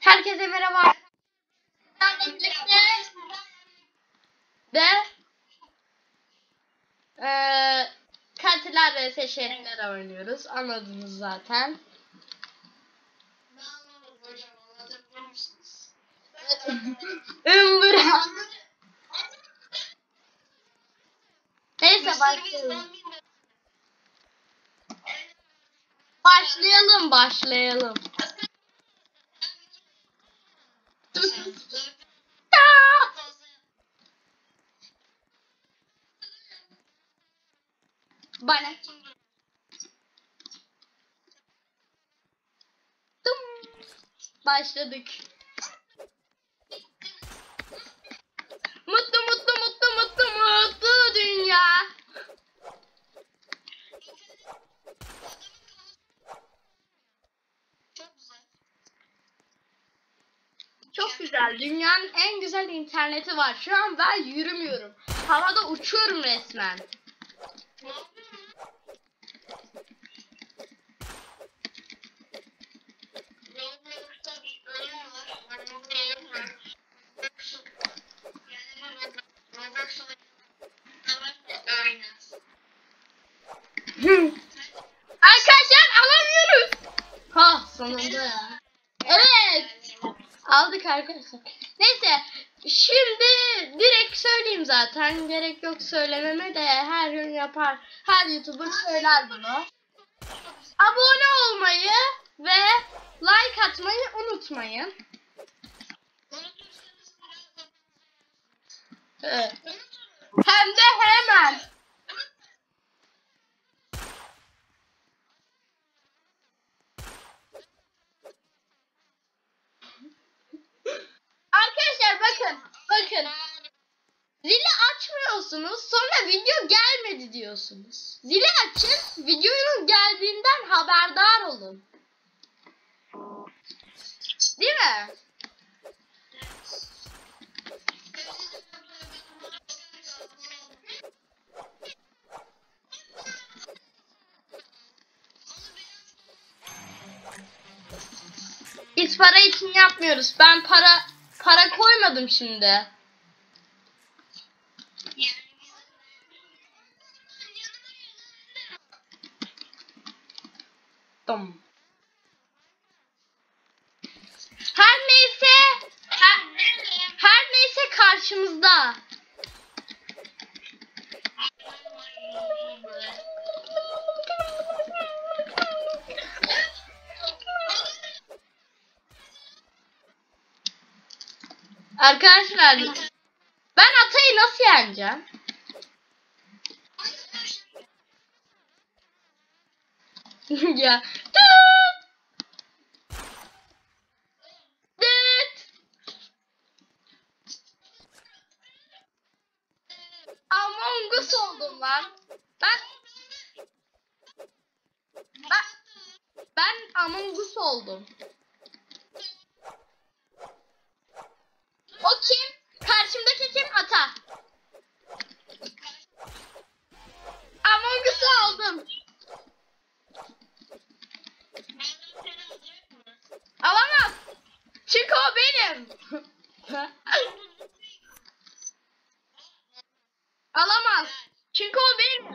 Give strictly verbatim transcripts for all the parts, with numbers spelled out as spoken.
Herkese merhaba. Ben birlikte ve eee Katiller vs Şehirler oynuyoruz. Anladınız zaten. Ümbüra. Neyse başlayalım. Başlayalım başlayalım. Bana. Başladık. Mutlu mutlu mutlu mutlu mutlu dünya. Çok güzel. Dünyanın en güzel interneti var. Şu an ben yürümüyorum. Havada uçuyorum resmen. Arkadaşlar alamıyoruz. Ha sonunda ya. Evet. Aldık arkadaşlar. Neyse. Şimdi direkt söyleyeyim zaten. Gerek yok söylememe de her gün yapar. Her YouTuber söyler bunu. Abone olmayı ve like atmayı unutmayın. Evet. Hem de hemen. Arkadaşlar bakın. Bakın. Zili açmıyorsunuz. Sonra video gelmedi diyorsunuz. Zili açın. Videonun geldiğinden haberdar olun. Değil mi? Biz para için yapmıyoruz. Ben para para koymadım şimdi. Tamam. Her neyse her, her neyse karşımızda. Arkadaşlar ben Atay'ı nasıl yeneceğim? Ya. Among Us oldum lan. Ben ben ben Among Us oldum. O kim? Karşımdaki kim? Ata. Among Us'u aldım. Alamam. Çünkü o benim. Alamaz. Çünkü o benim.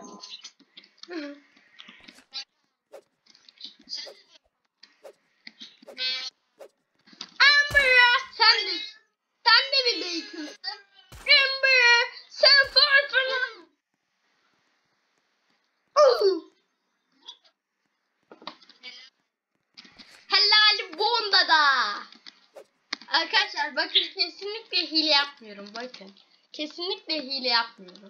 Amber, sen de sen de bir bacon'sın. Amber, sen farklı. Helal bonda da. Arkadaşlar bakın kesinlikle hile yapmıyorum bakın. Kesinlikle hile yapmıyorum.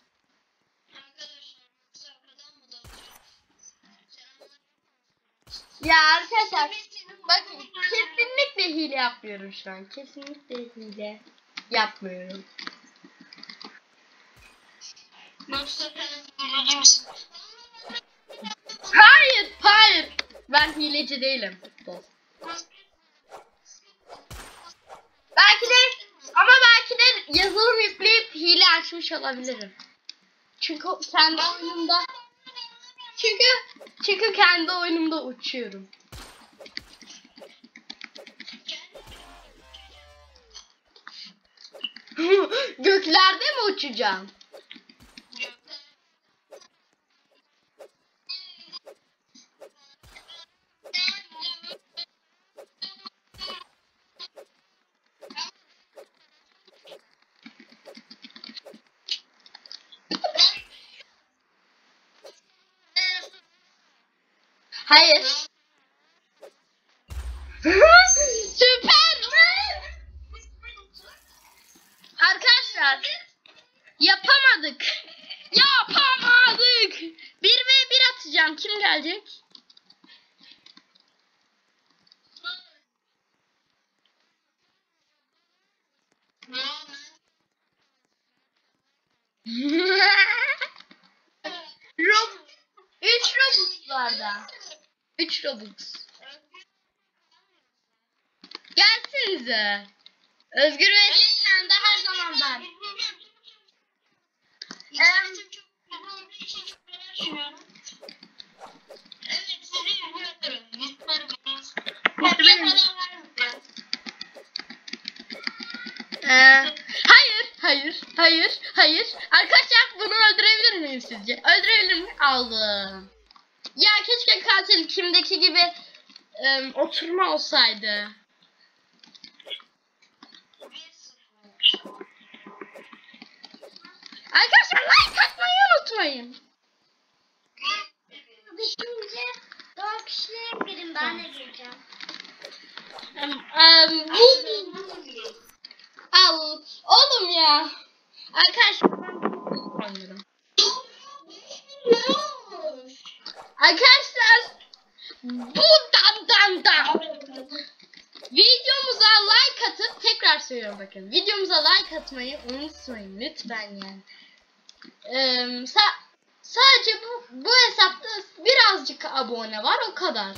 Ya arkadaşlar bakın kesinlikle hile yapmıyorum şu an. Kesinlikle hile yapmıyorum. Hayır, hayır. Ben hileci değilim. Belki de ama belki de yazılım yükleyip hile açmış olabilirim. Çünkü kendi oyunumda çünkü çünkü kendi oyunumda uçuyorum. Göklerde mi uçacağım? Hayır. Süper. Arkadaşlar yapamadık. Yapamadık. Bir ve bir atacağım. Kim gelecek? Rob üç Robux var da. üç Robux. Gelsinize. Özgür ve sen de her zaman ben. Em, Ee, hayır, hayır, hayır, hayır. Arkadaşlar bunu öldürebilir miyim sizce? Öldürebilir miyim? Aldım. Ya keşke katil kimdeki gibi em, oturma olsaydı. Arkadaşlar like atmayı unutmayın. Düşünce doğal kişilere girin, ben de gireceğim. Em, em, bu al oğlum ya. Arkadaşlar ben oynuyorum. Arkadaşlar bu dan dan dan. Videomuza like atıp tekrar söylüyorum bakın. Videomuza like atmayı unutmayın lütfen yani. Ee, sa- sadece bu bu hesapta birazcık abone var o kadar.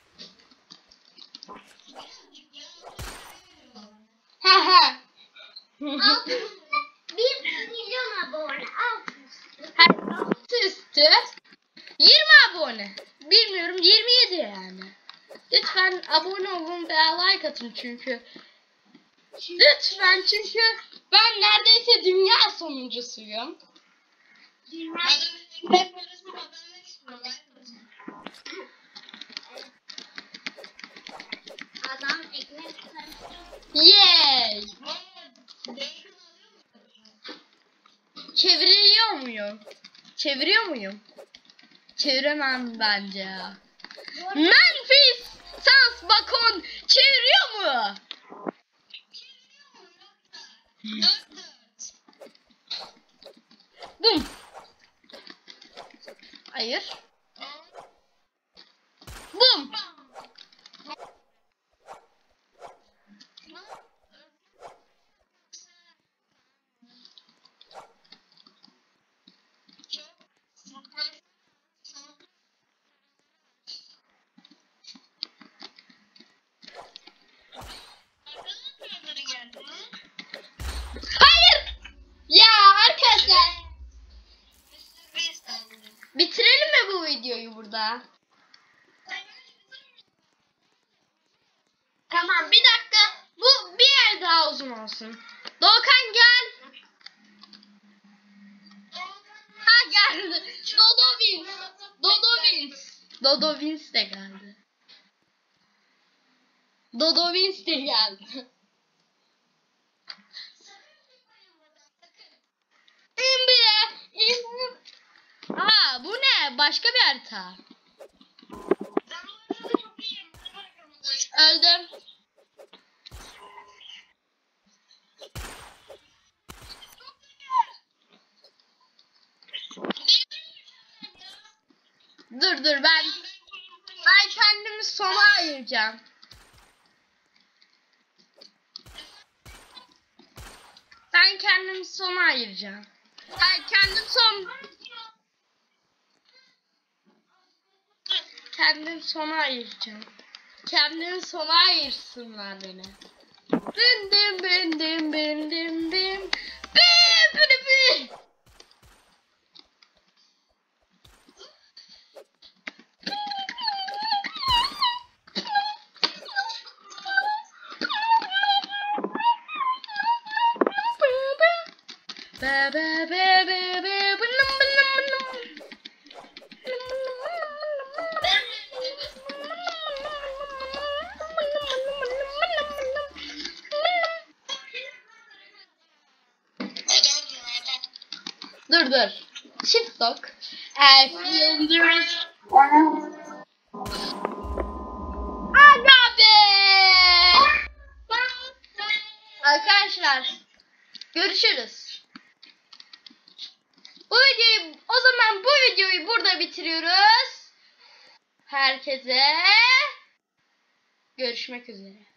He he. Altı bir milyon abone. Altı üstü. Her altı üstü yirmi abone. Bilmiyorum yirmi yedi yani. Lütfen abone olun ve like atın çünkü. Lütfen çünkü ben neredeyse dünya sonuncusuyum. Adam ekmek sarısı. Yay! Çeviriyor muyum? Çeviriyor muyum? Çeviremem bence ya. Memphis Sans Bakon çeviriyor mu? Bum. Hayır. Bum. Hayır. Ya arkadaşlar. Bitirelim mi bu videoyu burada? Tamam bir dakika. Bu bir yer daha uzun olsun. Doğukan gel. Ha geldi. Dodo Vince. Dodo Vince. Dodo Vince de geldi. Dodo Vince de geldi. İmbire. İmbire. Aa bu ne? Başka bir harita. Öldüm. Dur dur ben ben kendimi sona ayıracağım. Ben kendimi sona ayıracağım. Ben kendim son kendim sona ayıracağım. Kendimi sona ayırsınlar beni. Bim bim bim bim bim bim bim. Bim bim bim. Be be be be be bınım bınım bınım. Dur dur. Shift lock. I feel this. Aga be. Arkadaşlar görüşürüz. Bu videoyu o zaman bu videoyu burada bitiriyoruz. Herkese görüşmek üzere.